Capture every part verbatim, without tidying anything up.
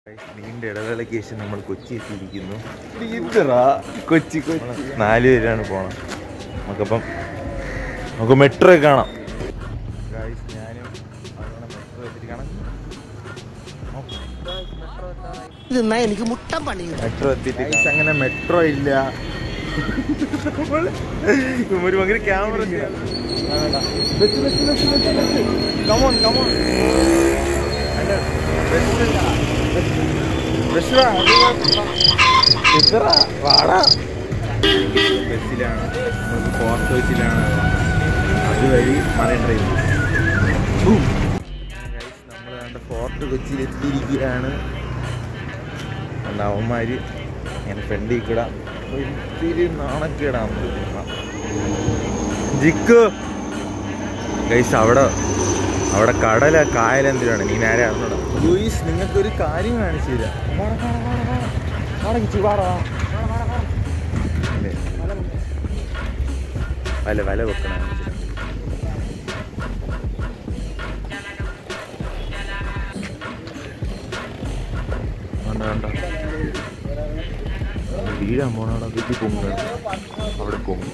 നീണ്ട ഇടവേളയ്ക്ക് ശേഷം നമ്മൾ കൊച്ചി എത്തിയിരിക്കുന്നു. കൊച്ചി കൊച്ചി നാല് പേരാണ് പോണം. നമുക്കപ്പം നമുക്ക് മെട്രോ കാണാം. ഞാനും മെട്രോ എത്തിയിട്ട് കാണാം. എനിക്ക് മുട്ടം പണി മെട്രോ എത്തിയിട്ട് അങ്ങനെ മെട്രോ ഇല്ല. ഒരു ഭയങ്കര ക്യാമറ കമോൺ കമോൺ ബസ്സിലാണ് നമുക്ക് ഫോർട്ട് കൊച്ചിയിലാണ് അതുവഴി മറൈൻ ഡ്രൈവ്. നമ്മൾ കണ്ട ഫോർട്ട് കൊച്ചിയിൽ എത്തിയിരിക്കുകയാണ്. അവന്മാര് ഇങ്ങനെ ഫ്രണ്ടിൽ കൂടെ ഒത്തിരി നാണക്കേടാന്ന് ജിക്ക് ഗൈസ്. അവിടെ അവിടെ കടല കായലെന്തിനാണ് നീ നേരെ അറിഞ്ഞൂടാ. ലൂയിസ് നിങ്ങൾക്കൊരു കാര്യം കാണിച്ചു തരാം. വല വല വെക്കണ വേണ്ട വേണ്ട വീഴാൻ പോണവിടെ കുത്തി പൊങ്ങ അവിടെ പൊങ്ങും.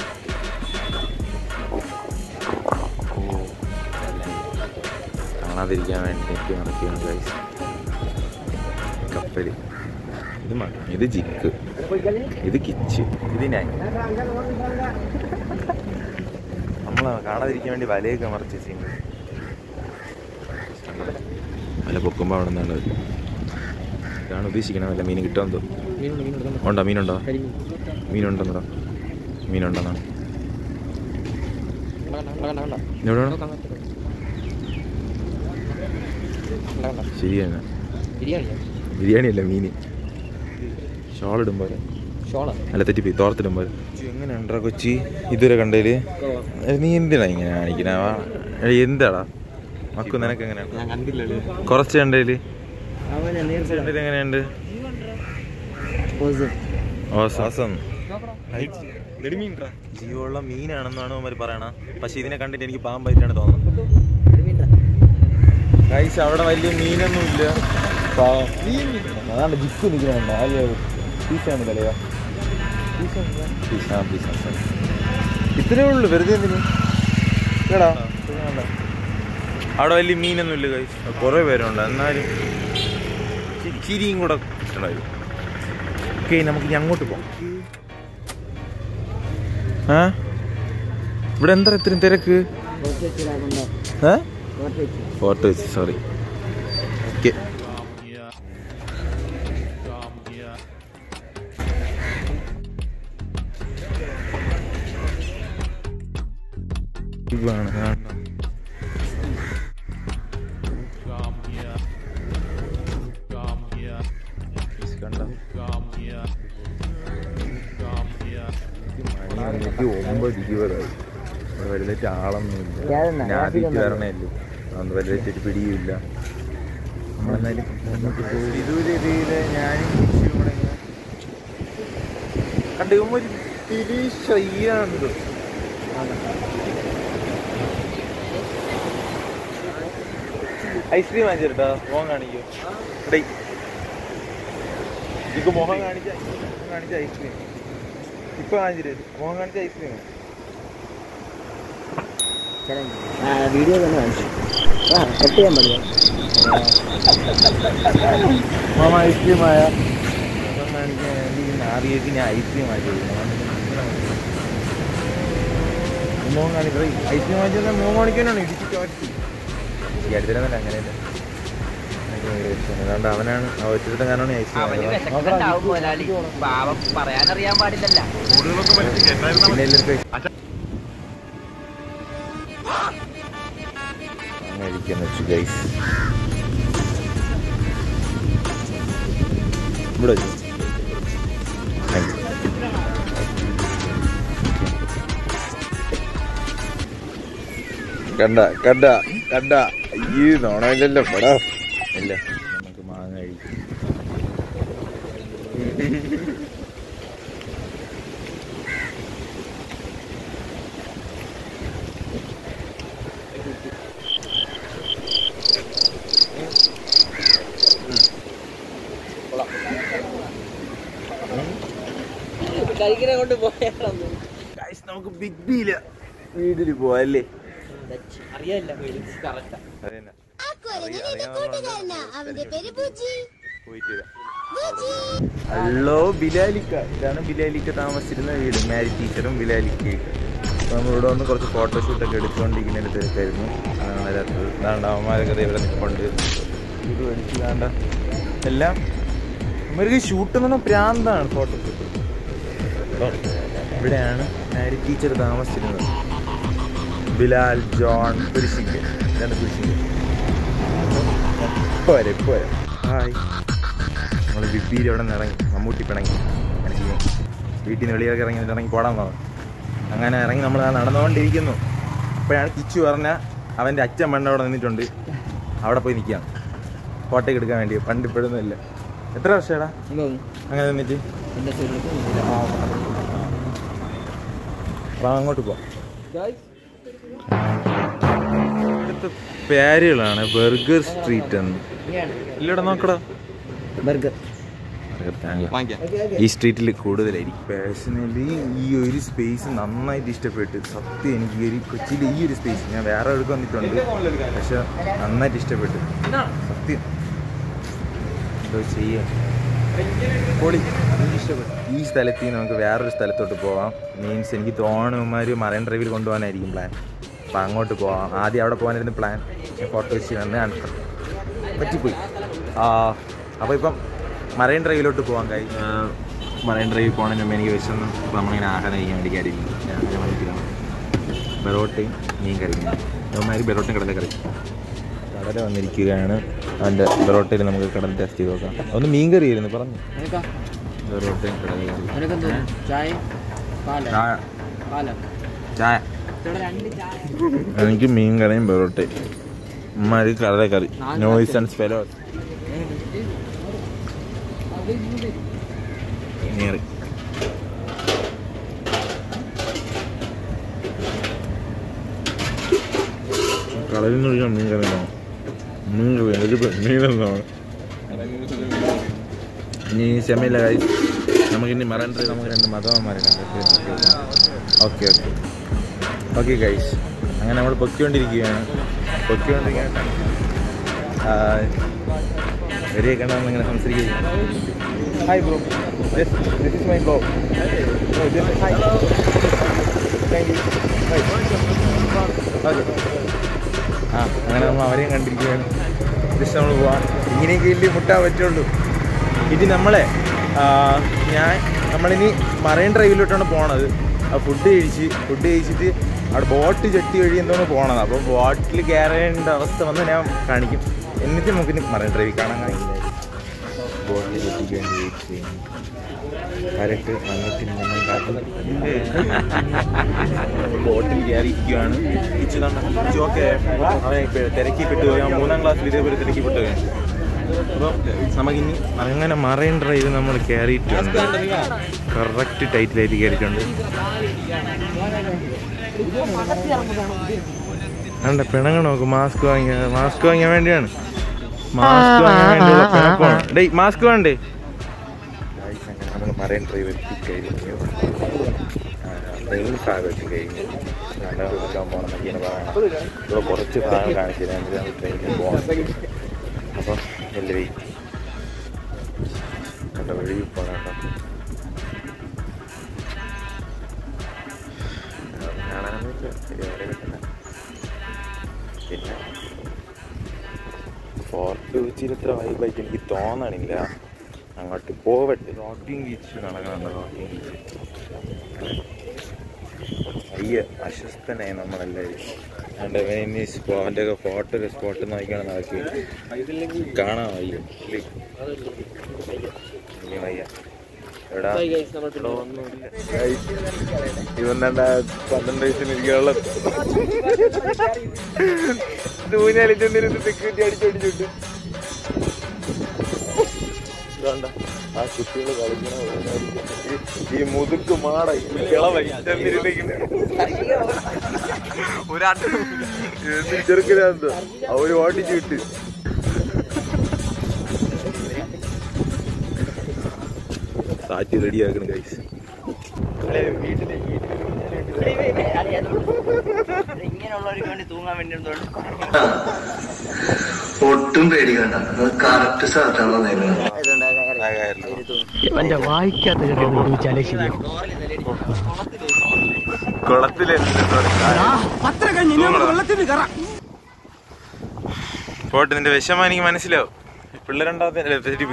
കാണാതിരിക്കാൻ വേണ്ടി എനിക്ക് നടക്കുകയാണ് ഗൈസ്. കപ്പല് ഇത് മ ഇത് ജിക്ക്, ഇത് കിച്ച്, ഇത് ഞാൻ. നമ്മളെ കാണാതിരിക്കാൻ വേണ്ടി വലയൊക്കെ മറിച്ച് വെച്ചിട്ടുണ്ട്. വല പൊക്കുമ്പോൾ അവിടെ നിന്നുള്ളത് ഇതാണ് ഉദ്ദേശിക്കണ. വല്ല മീൻ കിട്ടുമെന്ന് തോന്നുന്നു. ഉണ്ടോ മീനുണ്ടോ? മീനുണ്ടെന്നോ? മീനുണ്ടെന്നാണ് ശരിയാണ്. ബിരിയാണി അല്ല മീന്. ഷോൾ ഇടുമ്പോൾ അല്ല തെറ്റിപ്പോയി, തോർത്തിടുമ്പോൾ. എങ്ങനെയുണ്ടാ കൊച്ചി ഇതുവരെ കണ്ടതില്? നീ എന്തിനാ ഇങ്ങനെ കാണിക്കണ? എന്താടാ മക്കു നിനക്ക് എങ്ങനെയാണ്? കുറച്ച് കണ്ടതില് എങ്ങനെയുണ്ട്? ജീവമുള്ള മീനാണെന്നാണ് അവന്മാർ പറയണ. പക്ഷെ ഇതിനെ കണ്ടിട്ട് എനിക്ക് പാമ്പായിട്ടാണ് തോന്നുന്നത്. ഗൈസ് അവിടെ വലിയ മീനൊന്നും ഇല്ല. അതാണ് ജിക്ക് നിൽക്കുന്നുണ്ട്. ആദ്യ പീസാണ് തലയാ. ഇത്രയേ ഉള്ളു. വെറുതെ എന്തിന് കേടാ. അവിടെ വലിയ മീനൊന്നും ഇല്ല ഗൈസ്. കുറേ പേരുണ്ട്. എന്നാലും ചിരിയും കൂടെ ഇഷ്ടമായിരുന്നു. ഓക്കെ നമുക്ക് ഇനി അങ്ങോട്ട് പോകാം. ആ ഇവിടെ എന്താ ഇത്രയും തിരക്ക്? ഫോർട്ട് വെച്ച് സോറി. ഓക്കെ ഇതാണ് എനിക്ക് ഒമ്പത് ഇരുപതായി. ഇവിടെ വലുതായിട്ട് ആളൊന്നുമില്ല. ഞാൻ ആദ്യമായിട്ട് വരണേല്ലോ, അതൊന്നും വലുതായിട്ട് പിടിയുമില്ല. നമ്മളെന്നാലും നമുക്ക് പോയി ഇതുവരെ രീതിയിൽ ഞാനും കൂടെ കണ്ടുമ്പോൾ ഒരു തിരിശയ്യാണ്ട് ഐസ്ക്രീം വാങ്ങിച്ചിട്ടാ മോഹം കാണിക്കോ? ഇടേ ഇപ്പൊ മോഹം കാണിച്ച കാണിച്ച ഐസ്ക്രീം ഇപ്പൊ വാങ്ങിച്ചിട്ട് മോഹം കാണിച്ച ഐസ്ക്രീം വീഡിയോ തന്നെ കാണിച്ചു കട്ട് ചെയ്യാൻ പാടില്ല. മാമ ഐസ്ക്രീം ആയ മോഹം കാണിക്കാൻ വേണ്ടി ആദ്യമായിട്ട് ഞാൻ ഐസ്ക്രീം വാങ്ങിച്ചത്. മോഹം കാണിക്കുന്നത് ഐസ്ക്രീം വാങ്ങിച്ചാൽ മോഹം കാണിക്കാനാണ് ഇടിച്ചിട്ട് പറ്റി. ഈ അടുത്തല്ല അങ്ങനെയല്ല. അതുകൊണ്ട് അവനാണ് ആ ഒറ്റ കാരണമാണ് ഐസ്ക്രീം കഴിക്കാൻ വെച്ചു ഗൈസ്. ഇവിടെ കണ്ട കണ്ട കണ്ട ഈ നോണല്ലോ പടാ ഇല്ല. നമുക്ക് മാങ്ങ കഴിക്കും. കരിക്കിനെ കൊണ്ട് പോയാൽ നമുക്ക് ബിഗ് ബിയില് വീട്ടിൽ പോവല്ലേ? അറിയാല്ല. ഹലോ ബിലാലിക്ക, ഇതാണ് ബിലാലിക്ക താമസിച്ചിരുന്ന വീട്. മാരി ടീച്ചറും ബിലാലിക്കയും. അപ്പോൾ നമ്മളിവിടെ വന്ന് കുറച്ച് ഫോട്ടോഷൂട്ടൊക്കെ എടുത്തുകൊണ്ടിരിക്കുന്നതിന് തിരക്കായിരുന്നു. ഇതാണ്ട് അവന്മാരൊക്കെ ഇവിടെ നിൽപ്പുണ്ട്. ഇത് മേടിച്ച് ഇതാണ്ട എല്ലാം അവർക്ക് ഷൂട്ട് എന്ന് പറഞ്ഞാൽ പ്രാന്താണ് ഫോട്ടോഷൂട്ട്. അപ്പം ഇവിടെയാണ് മാരി ടീച്ചർ താമസിച്ചിരുന്നത്. ബിലാൽ, ജോൺ, പുരുഷിക്ക്. ഇതാണ് പുരുഷിക്ക്. പോരെ പോരെ ഹായ്. നമ്മൾ ബിബിയിൽ അവിടെ നിന്ന് ഇറങ്ങി, മമ്മൂട്ടി പിണങ്ങി. അങ്ങനെ ചെയ്യും. വീട്ടിൽ നിന്ന് വെളിയിലൊക്കെ ഇറങ്ങി ഇറങ്ങി പോടാൻ പോകും. അങ്ങനെ ഇറങ്ങി നമ്മൾ നടന്നുകൊണ്ടിരിക്കുന്നു. അപ്പോഴാണ് കിച്ചു പറഞ്ഞാൽ അവൻ്റെ അച്ഛൻ പണ്ട് അവിടെ നിന്നിട്ടുണ്ട്, അവിടെ പോയി നിൽക്കുകയാണ് ഫോട്ടോയ്ക്ക് എടുക്കാൻ വേണ്ടി. പണ്ട് ഇപ്പോഴൊന്നുമില്ല. എത്ര വർഷമാടാ അങ്ങനെ നിന്നിട്ട്? അപ്പം അങ്ങോട്ട് പോവാം. ഇവിടുത്തെ പേരുകളാണ് ബർഗർ സ്ട്രീറ്റ് എന്ന്. ഇല്ലടാ നോക്കടാ, ബർഗർ. ഈ സ്ട്രീറ്റിൽ കൂടുതലായിരിക്കും. പേഴ്സണലി ഈ ഒരു സ്പേസ് നന്നായിട്ട് ഇഷ്ടപ്പെട്ടു. സത്യം എനിക്ക് ഈ ഒരു കൊച്ചിയിൽ ഈ ഒരു സ്പേസ് ഞാൻ വേറെ എവിടെ വന്നിട്ടുണ്ട്, പക്ഷെ നന്നായിട്ട് ഇഷ്ടപ്പെട്ടു. സത്യം എന്തോ ചെയ്യാം. പൊളി, എനിക്ക് ഇഷ്ടപ്പെട്ടു. ഈ സ്ഥലത്ത് നിന്ന് നമുക്ക് വേറൊരു സ്ഥലത്തോട്ട് പോവാം. മീൻസ് എനിക്ക് തോന്നുമാർ മറൈൻ ഡ്രൈവിൽ കൊണ്ടുപോകാനായിരിക്കും പ്ലാൻ. അപ്പം അങ്ങോട്ട് പോവാം. ആദ്യം അവിടെ പോകാനായിരുന്നു പ്ലാൻ. ഫോട്ടോ വെച്ച് വന്ന് കാണിക്കാം, പറ്റിപ്പോയി. അപ്പോൾ ഇപ്പം മറൈൻ ഡ്രൈവിലോട്ട് പോകാൻ കഴിയും. മറൈൻ ഡ്രൈവിൽ പോകണതിന് മുമ്പ് എനിക്ക് വിശന്ന് അപ്പോൾ നമ്മളിങ്ങനെ ആഹാരം കഴിക്കാൻ വേണ്ടി കാര്യമില്ല. അങ്ങനെ വന്നിട്ടാണ് ബെറോട്ടയും മീൻ കറിക്കുന്നത്. അവന്മാർ ബെറോട്ടയും കടല കറി. കടല വന്നിരിക്കുകയാണ്. അതിൻ്റെ ബെറോട്ടയിൽ നമുക്ക് കടൽ ടെസ്റ്റ് ചെയ്ത് നോക്കാം. ഒന്ന് മീൻ കറി ആയിരുന്നു പറഞ്ഞു. ബെറോട്ടയും കടല കറി. ചായ. എനിക്ക് മീൻ കറിയും ബെറോട്ടയും. ഉമ്മാരി കടല കറി. നോയ്സ് ആൻഡ് ഫെലോ നേറി. കടലിൽ നിന്ന് ഒഴിക്കാൻ മീൻ കറി ഉണ്ടാവും. മീൻ കറി അതിൽ മീനെന്താണ് ഇനി ക്ഷമയില്ല കാര്യം. നമുക്കിനി മറൻ ഡ്രൈവ് നമുക്ക് രണ്ട് മതവന്മാരെ കണ്ടിട്ട് ഓക്കെ ഓക്കെ ഓക്കെ ഗൈസ്. അങ്ങനെ നമ്മൾ പൊക്കിക്കൊണ്ടിരിക്കുകയാണ് പൊക്കിക്കൊണ്ടിരിക്കുകയാണ് വരിക കണ്ടാൽ ഇങ്ങനെ സംസാരിക്കുകയാണ്. Hi bro, this this is my bro. Hi, thank you. Okay. ആ അങ്ങനെ നമ്മൾ അവരെയും കണ്ടിരിക്കുകയാണ്. ജസ്റ്റ് നമ്മൾ പോവാം. ഇങ്ങനെയൊക്കെ ഇല്ലേ മുട്ടാൻ പറ്റുള്ളൂ. ഇത് നമ്മളെ ഞാൻ നമ്മളിനി മറൈൻ ഡ്രൈവിലോട്ടാണ് പോണത്. ആ ഫുഡ് കഴിച്ച് ഫുഡ് കഴിച്ചിട്ട് അവിടെ ബോട്ട് ചെട്ടി വഴി എന്തോന്ന് പോകണത്. അപ്പോൾ ബോട്ടിൽ കയറേണ്ട അവസ്ഥ വന്ന് ഞാൻ കാണിക്കും. എന്നിട്ട് നമുക്കിനി മറൈൻ ഡ്രൈവിൽ കാണാൻ കാണിക്കില്ല. ബോട്ടിൽ ചെട്ടിക്ക് വേണ്ടി വെയിറ്റ് ചെയ്യും. കരട്ട് വന്നിട്ട് നമ്മൾ കാട്ടുന്നത് ബോട്ടിൽ കയറിയിരിക്കുകയാണ്. ഓക്കെ അവൻ തിരക്കിപ്പെട്ടു പോയി. ഞാൻ മൂന്നാം ക്ലാസ്സിൽ ഇതേപോലെ തിരക്കിപ്പെട്ടു പോയി. അപ്പം നമുക്കിനി അങ്ങനെ മറൈൻ ഡ്രൈവ് നമ്മൾ കയറിയിട്ടുണ്ട്. കറക്റ്റ് ടൈറ്റിലായിട്ട് കയറിയിട്ടുണ്ട്. അണ്ട പിണങ്ങ നോക്ക്. മാസ്ക് വാങ്ങിയ മാസ്ക് വാങ്ങിയാൻ വേണ്ടിയാണ്. മാസ്ക് വാങ്ങാൻ വേണ്ടിയുള്ള പിണക്കമാണ്. ഡേ മാസ്ക് വേണ്ടേ? നമ്മൾ മറൈൻ ഡ്രൈവ് എത്തിക്കഴിഞ്ഞു. ഡ്രൈവിംഗ് ഭാഗം എത്തിക്കഴിഞ്ഞു. നല്ല നോക്കാൻ പോകണമെന്നൊക്കെയാണ് പറയണം. ഇവിടെ കുറച്ച് ഭാഗം കാണിച്ചില്ല. എന്നിട്ട് ട്രെയിനിൽ പോകണം. അപ്പം നല്ല വെയിറ്റ് കണ്ട വഴി പോകണം. കാണാനൊന്നും ഇല്ല, പരിപാടി കിട്ടുന്ന. പിന്നെ ഫോർട്ട് ബീച്ചിൽ ഇത്ര വൈബായിട്ട് എനിക്ക് തോന്നണില്ല. അങ്ങോട്ട് പോവട്ടെ. റോക്കിംഗ് ബീച്ച് നടക്കുന്നുണ്ട്. റോക്കിംഗ് ബീച്ച് അയ്യ അസ്വസ്ഥനായി നമ്മളെല്ലാവരും. എൻ്റെ മെയിൻ സ്പോ അവൻ്റെ ഒക്കെ ഫോട്ടോ ഒക്കെ സ്പോട്ട് നോക്കിയാണ് നടക്കുക. കാണാൻ വയ്യ വയ്യ എവിടാ ഒന്നുമില്ല. ഇവന്നെണ്ട പന്ത്രണ്ട് വയസ്സിന് ഇരിക്കാനുള്ള ൂഞ്ഞാലിച്ചെന്തിന് സെക്യൂരിറ്റി അടിച്ചടിച്ചിട്ട് ഇതാണ്ട ആ കുട്ടികൾ കളിക്കണ ഈ മുതുക്ക് മാട ചെറുക്കിനാന്തോ അവര് ഓട്ടിച്ചു വിട്ട്. സാറ്റ് റെഡിയാക്കണം ഗൈസ്. ഇങ്ങനെയുള്ളവർക്ക് വേണ്ടി തൂങ്ങാൻ വേണ്ടി ഒട്ടും പേടിക്കണ്ട കറക്റ്റ് സ്ഥലത്താണോ എന്റെ വായിക്കാത്ത പോട്ട് നിന്റെ വിഷമം എനിക്ക് മനസ്സിലാവും. പിള്ളേരുണ്ടാവത്തെ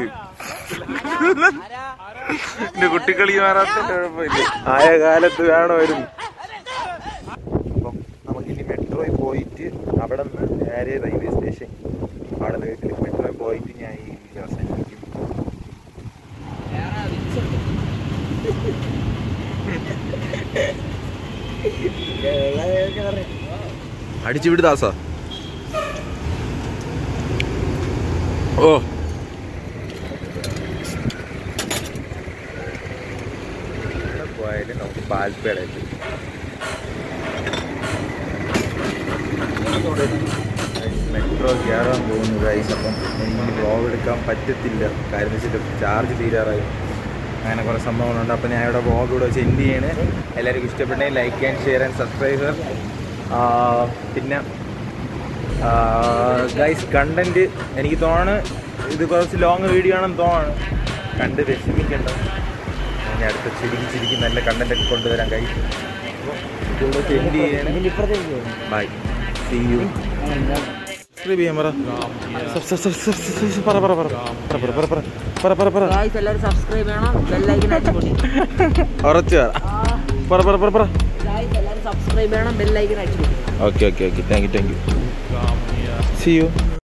എന്റെ കുട്ടിക്കളി മാറാത്തതിന്റെ കുഴപ്പമില്ല. ആയ കാലത്ത് വേണമായിരുന്നു. അപ്പം നമുക്കിനി മെട്രോയിൽ പോയിട്ട് അവിടെ നിന്ന് നേരെ റെയിൽവേ സ്റ്റേഷൻ, അവിടെ നിന്ന് മെട്രോയിൽ പോയിട്ട് ഞാൻ ഈ വീഡിയോ അവസാനിപ്പിക്കും. അടിച്ചു വിട് ദാസാ. ഓ പോയാലും നമുക്ക് പാൽപ്പേടായിട്ട് മെട്രോ കയറാൻ പോകുന്നു ഗൈസ്. അപ്പം എനിക്ക് വ്ലോഗ് എടുക്കാൻ പറ്റത്തില്ല, കാര്യം വെച്ചിട്ട് ചാർജ് തീരാറായി. അങ്ങനെ കുറേ സംഭവങ്ങളുണ്ട്. അപ്പം ഞാൻ ഇവിടെ വ്ലോഗ് ഇവിടെ വെച്ച് എൻഡ് ചെയ്യണേ. എല്ലാവർക്കും ഇഷ്ടപ്പെട്ടെങ്കിൽ like and share and subscriber. പിന്നെ ഗൈസ് കണ്ടൻറ്റ് എനിക്ക് തോന്നുന്നു ഇത് കുറച്ച് ലോങ് വീഡിയോ ആണെന്ന് തോന്നുന്നു. കണ്ട് വിഷമിക്കണ്ട, ഞാൻ അടുത്ത ചിരിക്ക് ചിരിക്ക് നല്ല കണ്ടൻറ്റൊക്കെ കൊണ്ടുവരാൻ ഗൈസ്. ഇവിടെ വെച്ച് എൻഡ് ചെയ്യണേ. By, see you. സബ്സ്ക്രൈബ് ചെയ്യാൻ പറ. പറ പറ പറ പറ പറ പറ പറ പറ എല്ലാവരും സബ്സ്ക്രൈബ് ചെയ്യണം, ബെല്ലൈക്കൻ അടിച്ചുകൊണ്ടി. ഉറച്ചു പറ പറ പറ പറ എല്ലാവരും സബ്സ്ക്രൈബ് ചെയ്യണം, ബെല്ലൈക്കൻ അടിച്ചുകൊണ്ടി. Okay okay okay thank you thank you. See U.